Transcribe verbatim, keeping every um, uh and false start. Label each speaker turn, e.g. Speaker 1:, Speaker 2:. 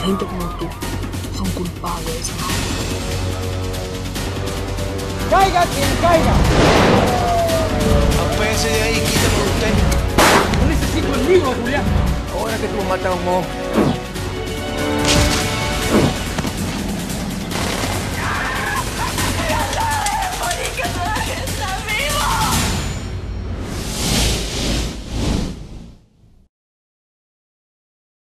Speaker 1: gente como tú son culpables.
Speaker 2: ¡Caiga quien caiga!
Speaker 3: Apéese de ahí, quítalo usted.
Speaker 2: No necesito el libro, Julián.
Speaker 3: Ahora que tú matas a un hombre.